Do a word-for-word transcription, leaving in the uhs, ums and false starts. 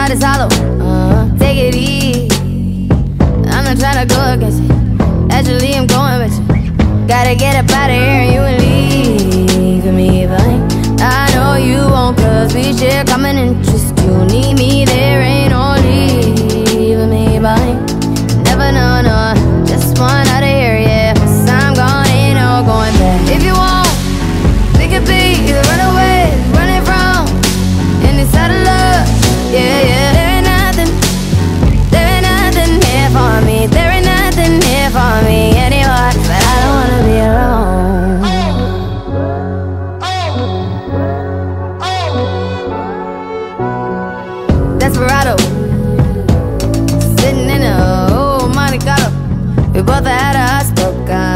heart is hollow. Uh, take it easy. I'm not trying to go against it. Actually, I'm going with you. Gotta get up out of here and you will leave me behind. I know you won't, cause we share common interest. You need me, there ain't no leaving me behind. Never know, no, just one out of here, yeah. Once I'm gone, ain't no going back. If you want, we could be the runaways, running from any side of love, yeah, yeah. There ain't nothing, there ain't nothing here for me. There ain't nothing here for me anymore, but I don't wanna be alone. Desperado, sitting in a old Monte Carlo. We both had our hearts broken.